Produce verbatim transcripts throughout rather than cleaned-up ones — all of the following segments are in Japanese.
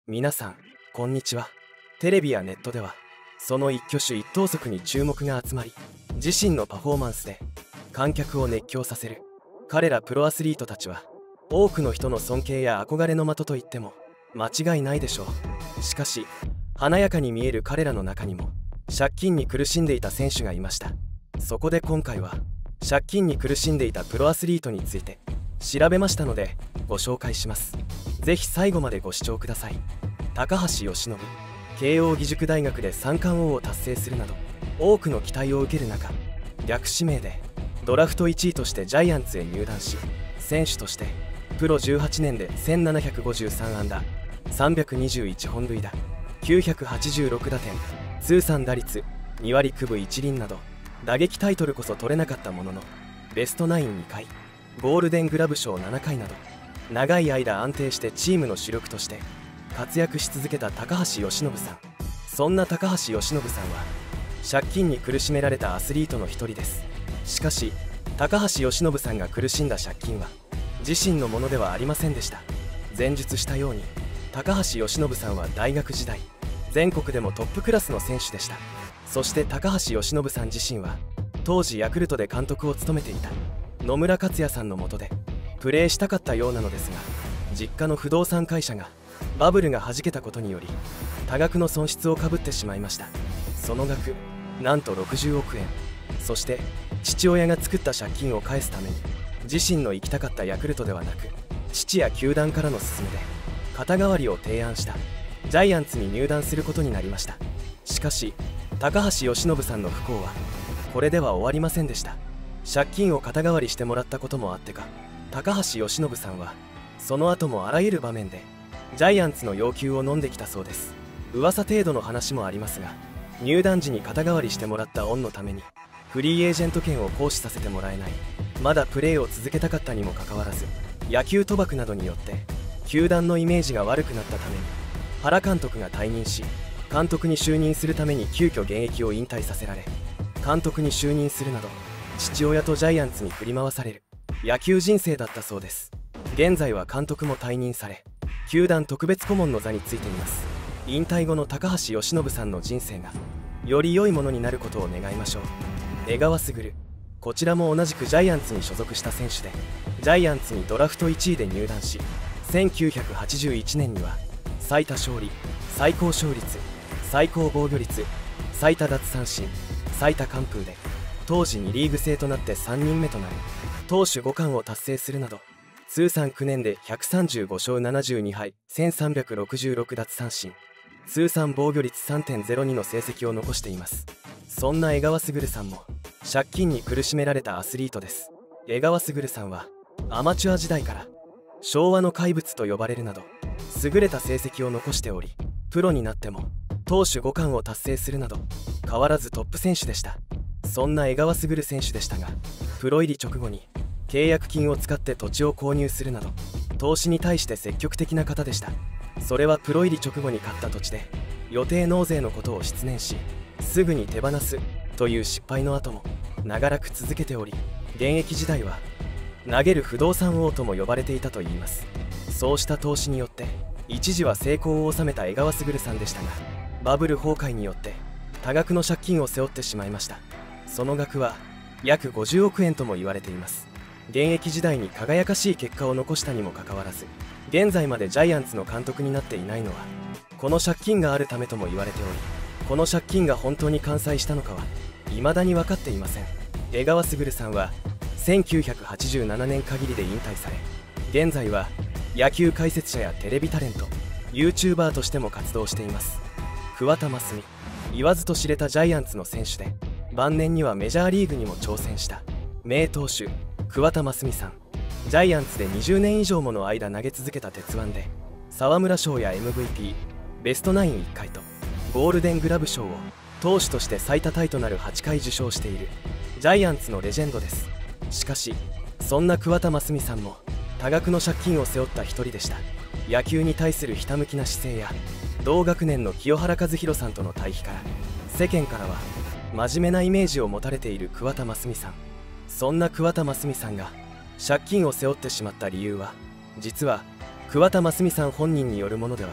皆さんこんにちは。テレビやネットではその一挙手一投足に注目が集まり、自身のパフォーマンスで観客を熱狂させる彼らプロアスリートたちは多くの人の尊敬や憧れの的と言っても間違いないでしょう。しかし華やかに見える彼らの中にも借金に苦しんでいた選手がいました。そこで今回は借金に苦しんでいたプロアスリートについて調べましたのでご紹介します。ぜひ最後までご視聴ください。高橋由伸、慶応義塾大学で三冠王を達成するなど多くの期待を受ける中、逆指名でドラフトいちいとしてジャイアンツへ入団し、選手としてプロじゅうはちねんでせんななひゃくごじゅうさんあんだ、さんびゃくにじゅういちほんるいだ、きゅうひゃくはちじゅうろくだてん、通算打率にわりくぶいちりんなど打撃タイトルこそ取れなかったものの、ベストナインにかい、ゴールデングラブ賞ななかいなど長い間安定してチームの主力として活躍し続けた高橋由伸さん。そんな高橋由伸さんは借金に苦しめられたアスリートの一人です。しかし高橋由伸さんが苦しんだ借金は自身のものではありませんでした。前述したように高橋由伸さんは大学時代全国でもトップクラスの選手でした。そして高橋由伸さん自身は当時ヤクルトで監督を務めていた野村克也さんの下でプレーしたかったようなのですが、実家の不動産会社がバブルがはじけたことにより多額の損失をかぶってしまいました。その額なんとろくじゅうおくえん。そして父親が作った借金を返すために自身の行きたかったヤクルトではなく父や球団からの勧めで肩代わりを提案したジャイアンツに入団することになりました。しかし高橋由伸さんの不幸はこれでは終わりませんでした。借金を肩代わりしてもらったこともあってか、高橋由伸さんはその後もあらゆる場面でジャイアンツの要求を飲んできたそうです。噂程度の話もありますが、入団時に肩代わりしてもらった恩のためにフリーエージェント権を行使させてもらえない、まだプレーを続けたかったにもかかわらず野球賭博などによって球団のイメージが悪くなったために原監督が退任し、監督に就任するために急遽現役を引退させられ、監督に就任するなど父親とジャイアンツに振り回される野球人生だったそうです。現在は監督も退任され球団特別顧問の座についています。引退後の高橋由伸さんの人生がより良いものになることを願いましょう。江川卓、こちらも同じくジャイアンツに所属した選手でジャイアンツにドラフトいちいで入団し、せんきゅうひゃくはちじゅういちねんには最多勝利、最高勝率、最高防御率、最多奪三振、最多完封で当時にリーグ制となってさんにんめとなる投手ごかんを達成するなど、通算きゅうねんでひゃくさんじゅうごしょうななじゅうにはい、せんさんびゃくろくじゅうろくだつさんしん、通算防御率 さんてんゼロに の成績を残しています。そんな江川卓さんも借金に苦しめられたアスリートです。江川卓さんはアマチュア時代から昭和の怪物と呼ばれるなど優れた成績を残しており、プロになっても投手ごかんを達成するなど変わらずトップ選手でした。そんな江川卓選手でしたが、プロ入り直後に契約金を使って土地を購入するなど投資に対して積極的な方でした。それはプロ入り直後に買った土地で予定納税のことを失念し、すぐに手放すという失敗の後も長らく続けており、現役時代は投げる不動産王とも呼ばれていたといいます。そうした投資によって一時は成功を収めた江川卓さんでしたが、バブル崩壊によって多額の借金を背負ってしまいました。その額は約ごじゅうおくえんとも言われています。現役時代に輝かしい結果を残したにもかかわらず、現在までジャイアンツの監督になっていないのはこの借金があるためとも言われており、この借金が本当に完済したのかは未だに分かっていません。江川卓さんはせんきゅうひゃくはちじゅうななねん限りで引退され、現在は野球解説者やテレビタレント、 YouTuber としても活動しています。桑田真澄、言わずと知れたジャイアンツの選手で晩年にはメジャーリーグにも挑戦した名投手桑田真澄さん。ジャイアンツでにじゅうねん以上もの間投げ続けた鉄腕で沢村賞や エムブイピー、 ベストナインいっかいとゴールデングラブ賞を投手として最多タイとなるはちかい受賞しているジャイアンツのレジェンドです。しかしそんな桑田真澄さんも多額の借金を背負った一人でした。野球に対するひたむきな姿勢や同学年の清原和博さんとの対比から世間からは真面目なイメージを持たれている桑田真澄さん。そんな桑田真澄さんが借金を背負ってしまった理由は、実は桑田真澄さん本人によるものでは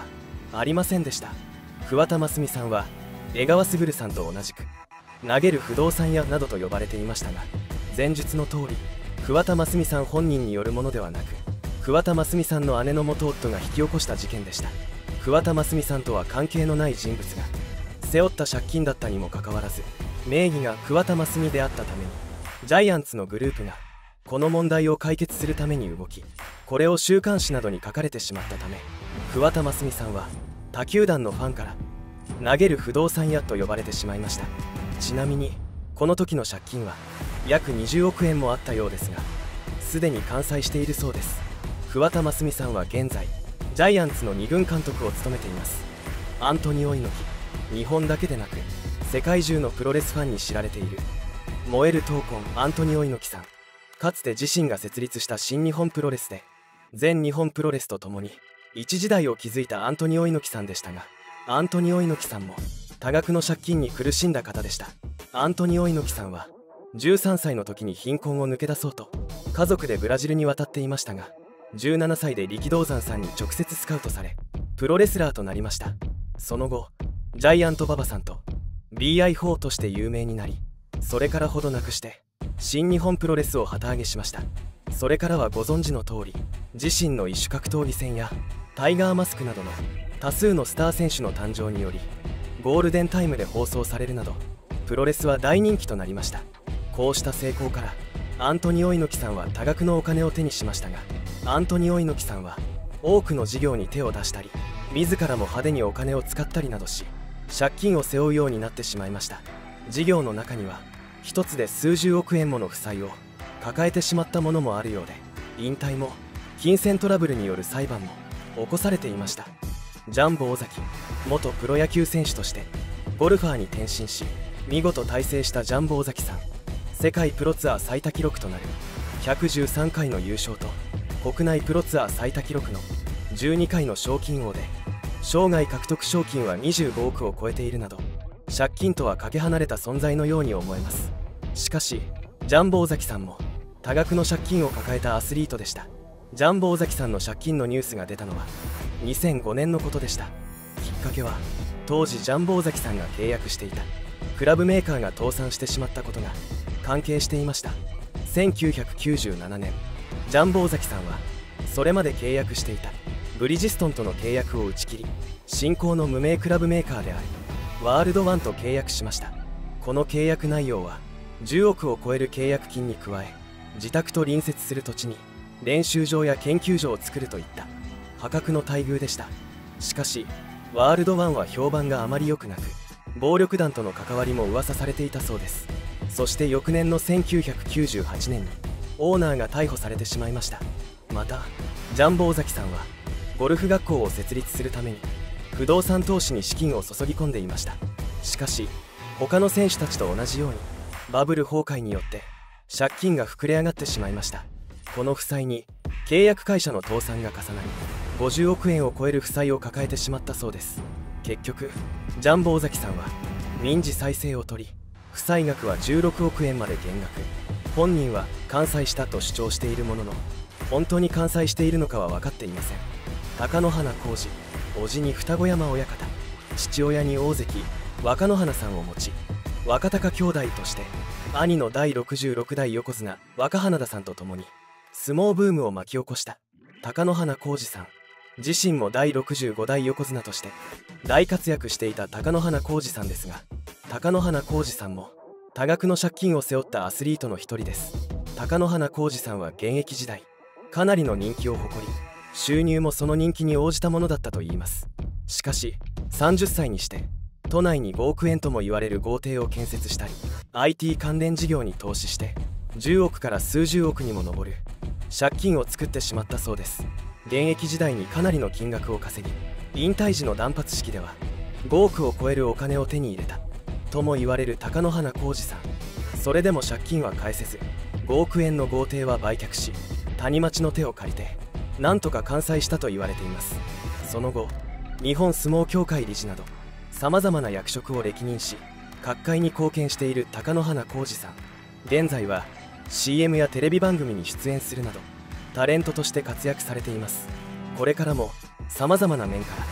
ありませんでした。桑田真澄さんは江川卓さんと同じく投げる不動産屋などと呼ばれていましたが、前述の通り桑田真澄さん本人によるものではなく、桑田真澄さんの姉の元夫が引き起こした事件でした。桑田真澄さんとは関係のない人物が背負った借金だったにもかかわらず、名義が桑田真澄であったために、ジャイアンツのグループがこの問題を解決するために動き、これを週刊誌などに書かれてしまったため、桑田真澄さんは他球団のファンから投げる不動産屋と呼ばれてしまいました。ちなみにこの時の借金は約にじゅうおくえんもあったようですが、すでに完済しているそうです。桑田真澄さんは現在ジャイアンツのに軍監督を務めています。アントニオ猪木、日本だけでなく世界中のプロレスファンに知られている燃える闘魂アントニオ猪木さん。かつて自身が設立した新日本プロレスで全日本プロレスとともに一時代を築いたアントニオ猪木さんでしたが、アントニオ猪木さんも多額の借金に苦しんだ方でした。アントニオ猪木さんはじゅうさんさいの時に貧困を抜け出そうと家族でブラジルに渡っていましたが、じゅうななさいで力道山さんに直接スカウトされプロレスラーとなりました。その後ジャイアント馬場さんと ビーアイフォー として有名になり、それからほどなくして新日本プロレスを旗揚げしました。それからはご存知の通り、自身の異種格闘技戦やタイガーマスクなどの多数のスター選手の誕生によりゴールデンタイムで放送されるなどプロレスは大人気となりました。こうした成功からアントニオ猪木さんは多額のお金を手にしましたが、アントニオ猪木さんは多くの事業に手を出したり、自らも派手にお金を使ったりなどし、借金を背負うようになってしまいました。事業の中には一つで数十億円もの負債を抱えてしまったものもあるようで、引退も金銭トラブルによる裁判も起こされていました。ジャンボ尾崎、元プロ野球選手としてゴルファーに転身し見事大成したジャンボ尾崎さん。世界プロツアー最多記録となるひゃくじゅうさんかいの優勝と国内プロツアー最多記録のじゅうにかいの賞金王で、生涯獲得賞金はにじゅうごおくを超えているなど、借金とはかけ離れた存在のように思えます。しかしジャンボ尾崎さんも多額の借金を抱えたアスリートでした。ジャンボ尾崎さんの借金のニュースが出たのはにせんごねんのことでした。きっかけは当時ジャンボ尾崎さんが契約していたクラブメーカーが倒産してしまったことが関係していました。せんきゅうひゃくきゅうじゅうななねん、ジャンボ尾崎さんはそれまで契約していたブリヂストンとの契約を打ち切り、新興の無名クラブメーカーであるワールドワンと契約しました。この契約内容はじゅうおくを超える契約金に加え、自宅と隣接する土地に練習場や研究所を作るといった破格の待遇でした。しかしワールドワンは評判があまり良くなく、暴力団との関わりも噂されていたそうです。そして翌年のせんきゅうひゃくきゅうじゅうはちねんにオーナーが逮捕されてしまいました。またジャンボ尾崎さんはゴルフ学校を設立するために不動産投資に資金を注ぎ込んでいました。しかし他の選手たちと同じようにバブル崩壊によって借金が膨れ上がってしまいました。この負債に契約会社の倒産が重なりごじゅうおくえんを超える負債を抱えてしまったそうです。結局ジャンボ尾崎さんは民事再生を取り、負債額はじゅうろくおくえんまで減額。本人は完済したと主張しているものの、本当に完済しているのかは分かっていません。貴乃花光司、叔父に二子山親方、父親に大関若乃花さんを持ち、若貴兄弟として兄のだいろくじゅうろくだい横綱若花田さんと共に相撲ブームを巻き起こした貴乃花光司さん。自身もだいろくじゅうごだい横綱として大活躍していた貴乃花光司さんですが、貴乃花光司さんも多額の借金を背負ったアスリートの一人です。貴乃花光司さんは現役時代かなりの人気を誇り、収入もその人気に応じたものだったといいます。しかしさんじゅっさいにして都内にごおくえんとも言われる豪邸を建設したり アイティー 関連事業に投資してじゅうおくから数十億にも上る借金を作ってしまったそうです。現役時代にかなりの金額を稼ぎ、引退時の断髪式ではごおくを超えるお金を手に入れたとも言われる貴乃花光司さん。それでも借金は返せずごおくえんの豪邸は売却し、谷町の手を借りてなんとか完済したと言われています。その後日本相撲協会理事などさまざまな役職を歴任し各界に貢献している貴乃花光司さん。現在は シーエム やテレビ番組に出演するなどタレントとして活躍されています。これからもさまざまな面から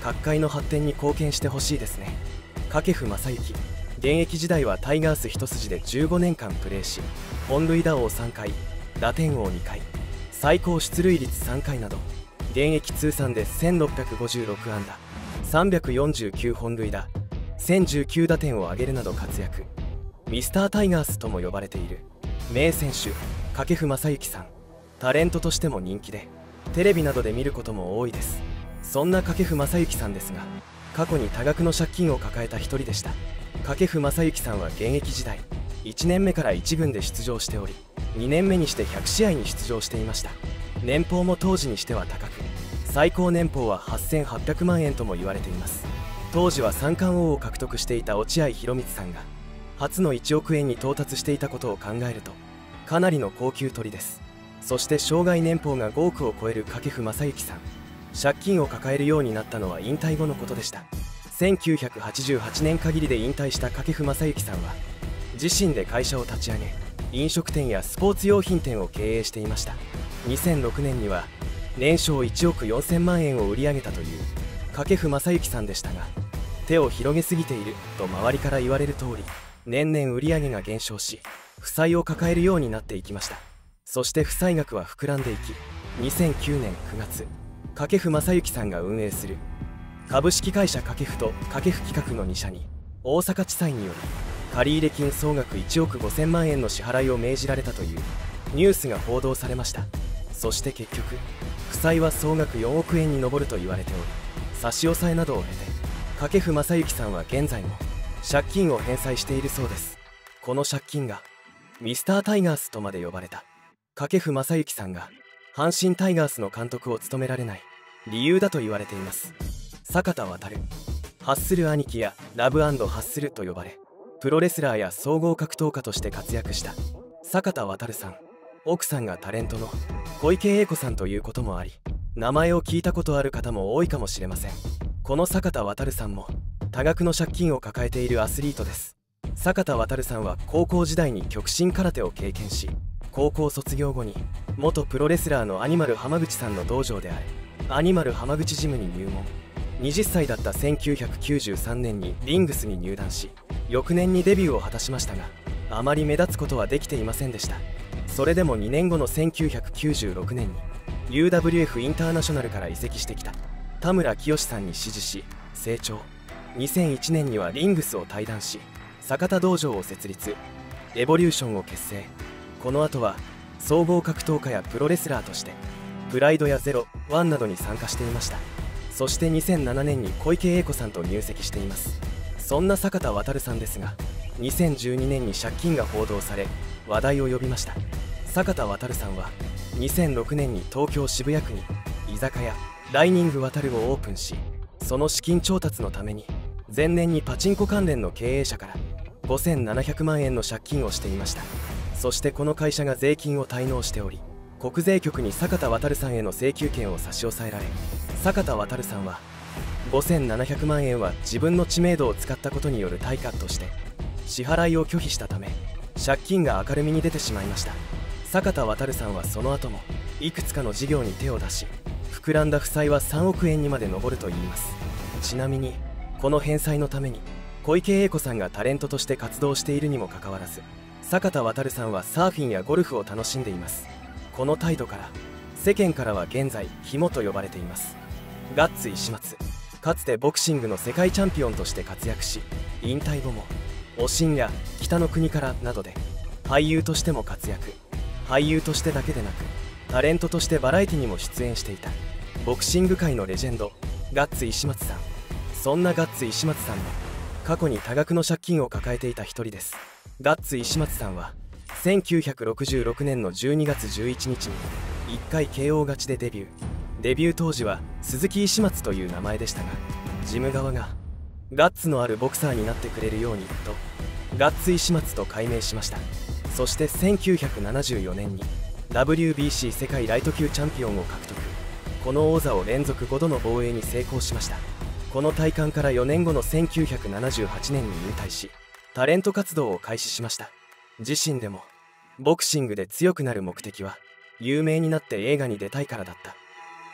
各界の発展に貢献してほしいですね。掛布正幸、現役時代はタイガース一筋でじゅうごねんかんプレーし、本塁打王さんかい、打点王にかい、最高出塁率さんかいなど現役通算でせんろっぴゃくごじゅうろくあんだ、さんびゃくよんじゅうきゅうほんるいだ、せんじゅうきゅうだてんを挙げるなど活躍。ミスタータイガースとも呼ばれている名選手掛布正幸さん。タレントとしても人気でテレビなどで見ることも多いです。そんな掛布正幸さんですが、過去に多額の借金を抱えた一人でした。掛布正幸さんは現役時代いちねんめからいちぐんで出場しており、にねんめにしてひゃくしあいに出場していました。年俸も当時にしては高く、最高年俸ははっせんはっぴゃくまんえんとも言われています。当時は三冠王を獲得していた落合博満さんが初のいちおくえんに到達していたことを考えるとかなりの高級取りです。そして生涯年俸がごおくを超える掛布正幸さん。借金を抱えるようになったのは引退後のことでした。せんきゅうひゃくはちじゅうはちねん限りで引退した掛布正幸さんは自身で会社を立ち上げ、飲食店やスポーツ用品店を経営していました。にせんろくねんには年商いちおくよんせんまんえんを売り上げたという掛布正幸さんでしたが、手を広げすぎていると周りから言われる通り、年々売り上げが減少し負債を抱えるようになっていきました。そして負債額は膨らんでいき、にせんきゅうねんくがつ、掛布正幸さんが運営する株式会社掛布と掛布企画のにしゃに大阪地裁により借入金総額いちおくごせんまんえんの支払いを命じられたというニュースが報道されました。そして結局負債は総額よんおくえんに上ると言われており、差し押さえなどを経て掛布正幸さんは現在も借金を返済しているそうです。この借金がミスタータイガースとまで呼ばれた掛布正幸さんが阪神タイガースの監督を務められない理由だと言われています。坂田渉、ハッスル兄貴やラブ&ハッスルと呼ばれ、プロレスラーや総合格闘家として活躍した坂田渉さん。奥さんがタレントの小池栄子さんということもあり、名前を聞いたことある方も多いかもしれません。この坂田渉さんも多額の借金を抱えているアスリートです。坂田渉さんは高校時代に極真空手を経験し、高校卒業後に元プロレスラーのアニマル浜口さんの道場であるアニマル浜口ジムに入門。はたちだったせんきゅうひゃくきゅうじゅうさんねんにリングスに入団し、翌年にデビューを果たしましたが、あまり目立つことはできていませんでした。それでもにねんごのせんきゅうひゃくきゅうじゅうろくねんに ユーダブリューエフ インターナショナルから移籍してきた田村清さんに師事し成長。にせんいちねんにはリングスを退団し、坂田道場を設立、エボリューションを結成。この後は総合格闘家やプロレスラーとしてプライドやゼロワンなどに参加していました。そしてにせんななねんに小池栄子さんと入籍しています。そんな坂田渉さんですが、にせんじゅうにねんに借金が報道され話題を呼びました。坂田渉さんはにせんろくねんに東京渋谷区に居酒屋ダイニング渡るをオープンし、その資金調達のために前年にパチンコ関連の経営者からごせんななひゃくまんえんの借金をしていました。そしてこの会社が税金を滞納しており、国税局に坂田渉さんへの請求権を差し押さえられ、坂田渉さんはごせんななひゃくまんえんは自分の知名度を使ったことによる対価として支払いを拒否したため、借金が明るみに出てしまいました。坂田渉さんはその後もいくつかの事業に手を出し、膨らんだ負債はさんおくえんにまで上るといいます。ちなみにこの返済のために小池栄子さんがタレントとして活動しているにもかかわらず、坂田渉さんはサーフィンやゴルフを楽しんでいます。この態度から世間からは現在肝と呼ばれています。ガッツ石松、かつてボクシングの世界チャンピオンとして活躍し、引退後もおしんや北の国からなどで俳優としても活躍。俳優としてだけでなくタレントとしてバラエティにも出演していたボクシング界のレジェンドガッツ石松さん。そんなガッツ石松さんも過去に多額の借金を抱えていた一人です。ガッツ石松さんはせんきゅうひゃくろくじゅうろくねんのじゅうにがつじゅういちにちにいっかい ケーオー 勝ちでデビュー。デビュー当時は鈴木石松という名前でしたが、事務側がガッツのあるボクサーになってくれるようにとガッツ石松と改名しました。そしてせんきゅうひゃくななじゅうよねんに ダブリュービーシー 世界ライト級チャンピオンを獲得。この王座を連続ごどの防衛に成功しました。この体感からよねんごのせんきゅうひゃくななじゅうはちねんに引退し、タレント活動を開始しました。自身でもボクシングで強くなる目的は有名になって映画に出たいからだった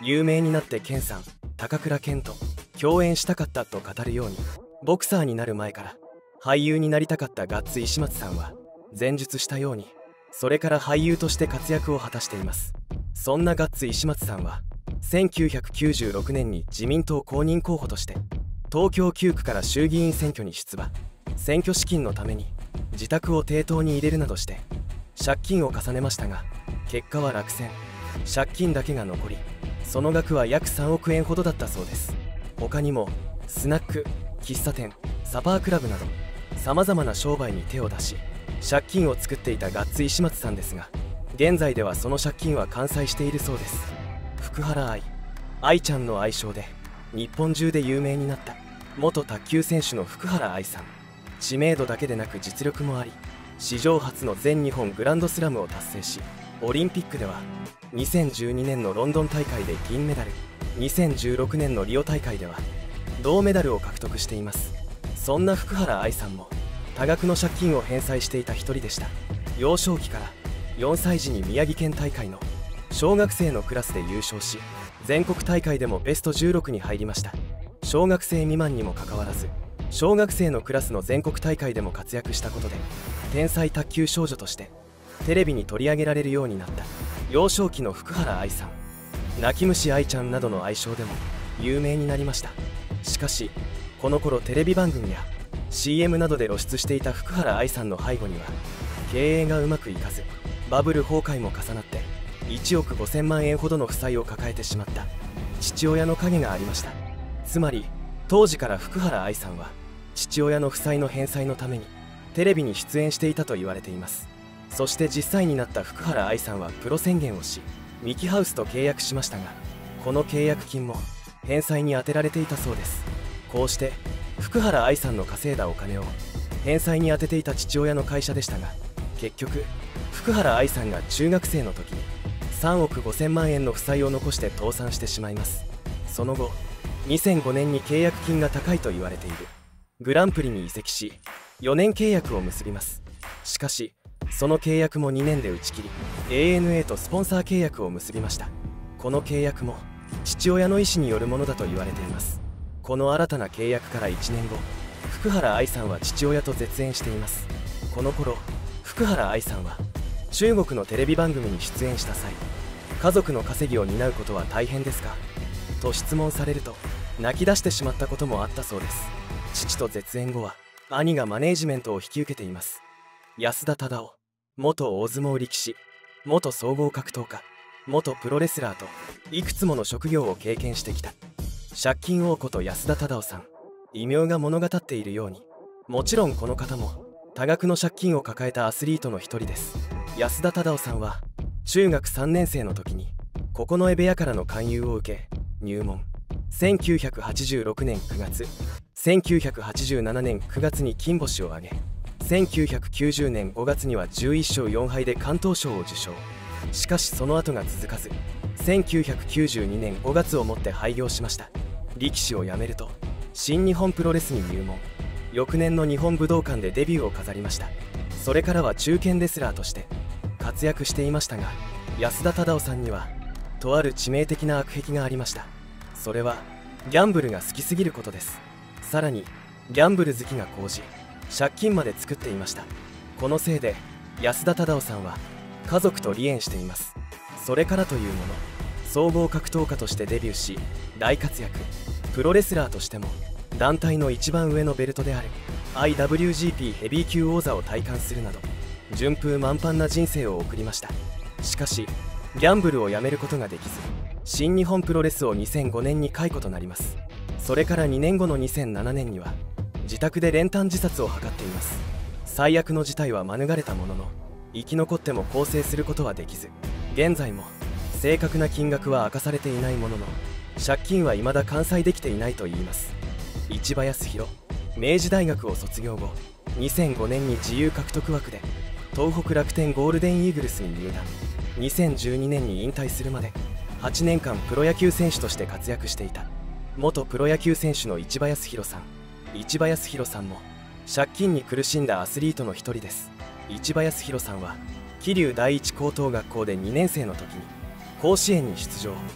有名になって健さん、高倉健と共演したかったと語るように、ボクサーになる前から俳優になりたかったガッツ石松さんは前述したように、それから俳優として活躍を果たしています。そんなガッツ石松さんはせんきゅうひゃくきゅうじゅうろくねんに自民党公認候補として東京きゅう区から衆議院選挙に出馬。選挙資金のために自宅を抵当に入れるなどして借金を重ねましたが、結果は落選。借金だけが残り、その額は約さんおくえんほどだったそうです。他にもスナック、喫茶店、サパークラブなどさまざまな商売に手を出し借金を作っていたガッツ石松さんですが、現在ではその借金は完済しているそうです。福原愛、愛ちゃんの愛称で日本中で有名になった元卓球選手の福原愛さん。知名度だけでなく実力もあり、史上初の全日本グランドスラムを達成し、オリンピックではにせんじゅうにねんのロンドン大会で銀メダル、にせんじゅうろくねんのリオ大会では銅メダルを獲得しています。そんな福原愛さんも多額の借金を返済していた一人でした。幼少期からよんさい児に宮城県大会の小学生のクラスで優勝し、全国大会でもベストじゅうろくに入りました。小学生未満にもかかわらず、小学生のクラスの全国大会でも活躍したことで、天才卓球少女としてテレビに取り上げられるようになった幼少期の福原愛さん。泣き虫愛ちゃんなどの愛称でも有名になりました。しかしこの頃テレビ番組や シーエム などで露出していた福原愛さんの背後には、経営がうまくいかずバブル崩壊も重なっていちおくごせんまんえんほどの負債を抱えてしまった父親の影がありました。つまり当時から福原愛さんは父親の負債の返済のためにテレビに出演していたと言われています。そして実際になった福原愛さんはプロ宣言をし、ミキハウスと契約しましたが、この契約金も返済に充てられていたそうです。こうして福原愛さんの稼いだお金を返済に充てていた父親の会社でしたが、結局福原愛さんが中学生の時にさんおくごせんまんえんの負債を残して倒産してしまいます。その後にせんごねんに契約金が高いと言われているグランプリに移籍し、よねん契約を結びます。しかしその契約もにねんで打ち切り、 エーエヌエー とスポンサー契約を結びました。この契約も父親の意思によるものだと言われています。この新たな契約からいちねんご、福原愛さんは父親と絶縁しています。この頃福原愛さんは中国のテレビ番組に出演した際、家族の稼ぎを担うことは大変ですかと質問されると泣き出してしまったこともあったそうです。父と絶縁後は兄がマネージメントを引き受けています。安田忠雄、元大相撲力士、元総合格闘家、元プロレスラーといくつもの職業を経験してきた借金王こと安田忠雄さん。異名が物語っているように、もちろんこの方も多額の借金を抱えたアスリートの一人です。安田忠雄さんは中学さんねんせいの時に九重部屋からの勧誘を受け入門。せんきゅうひゃくはちじゅうろくねんくがつ、せんきゅうひゃくはちじゅうななねんくがつに金星を挙げ、せんきゅうひゃくきゅうじゅうねんごがつにはじゅういっしょうよんはいで関東賞を受賞。しかしその後が続かず、せんきゅうひゃくきゅうじゅうにねんごがつをもって廃業しました。力士を辞めると新日本プロレスに入門。翌年の日本武道館でデビューを飾りました。それからは中堅レスラーとして活躍していましたが、安田忠雄さんにはとある致命的な悪癖がありました。それはギャンブルが好きすぎることです。さらにギャンブル好きが高じ、借金まで作っていました。このせいで安田忠雄さんは家族と離縁しています。それからというもの、総合格闘家としてデビューし大活躍。プロレスラーとしても団体の一番上のベルトである アイダブリュージーピー ヘビー級王座を体感するなど順風満帆な人生を送りました。しかしギャンブルをやめることができず、新日本プロレスをにせんごねんに解雇となります。それからにねんごのにせんななねんには自宅で練炭自殺を図っています。最悪の事態は免れたものの、生き残っても更生することはできず、現在も正確な金額は明かされていないものの、借金は未だ完済できていないといいます。市場康弘、明治大学を卒業後にせんごねんに自由獲得枠で東北楽天ゴールデンイーグルスに入団。にせんじゅうにねんに引退するまではちねんかんプロ野球選手として活躍していた元プロ野球選手の市場康弘さん。市場康弘さんも借金に苦しんだアスリートの一人です。市場康弘さんは桐生第一高等学校でにねんせいの時に甲子園に出場。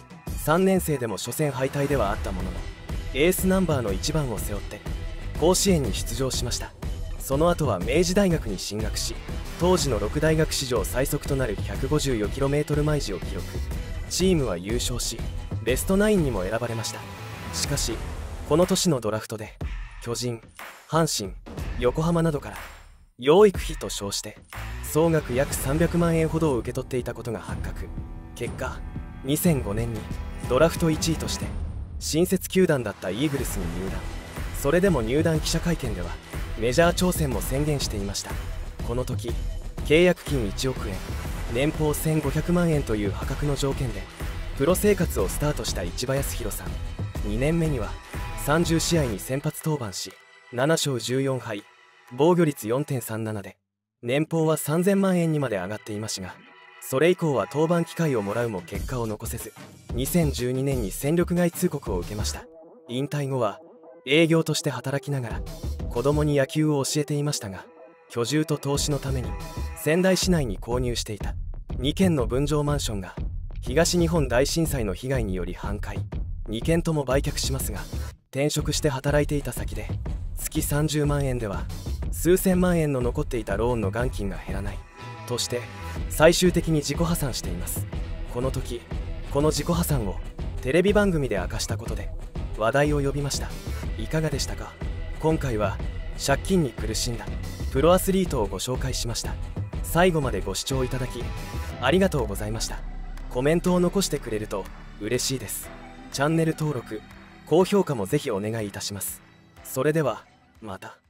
さんねん生でも初戦敗退ではあったものの、エースナンバーのいちばんを背負って甲子園に出場しました。その後は明治大学に進学し、当時のろく大学史上最速となる ひゃくごじゅうよんキロメートル 毎時を記録。チームは優勝し、ベストナインにも選ばれました。しかしこの年のドラフトで巨人、阪神、横浜などから養育費と称して総額約さんびゃくまんえんほどを受け取っていたことが発覚。結果にせんごねんにドラフトいちいとして新設球団だったイーグルスに入団。それでも入団記者会見ではメジャー挑戦も宣言していました。この時契約金いちおくえん、年俸せんごひゃくまんえんという破格の条件でプロ生活をスタートした市場康弘さん。にねんめにはさんじゅうしあいに先発登板し、ななしょうじゅうよんはい、防御率 よんてんさんなな で年俸はさんぜんまんえんにまで上がっていましたが、それ以降は登板機会をもらうも結果を残せず、にせんじゅうにねんに戦力外通告を受けました。引退後は営業として働きながら子供に野球を教えていましたが、居住と投資のために仙台市内に購入していたにけんの分譲マンションが東日本大震災の被害により半壊。にけんとも売却しますが、転職して働いていた先で月さんじゅうまんえんでは数千万円の残っていたローンの元金が減らないとして最終的に自己破産しています。この時この自己破産をテレビ番組で明かしたことで話題を呼びました。いかがでしたか？今回は借金に苦しんだプロアスリートをご紹介しました。最後までご視聴いただきありがとうございました。コメントを残してくれると嬉しいです。チャンネル登録、高評価もぜひお願いいたします。それではまた。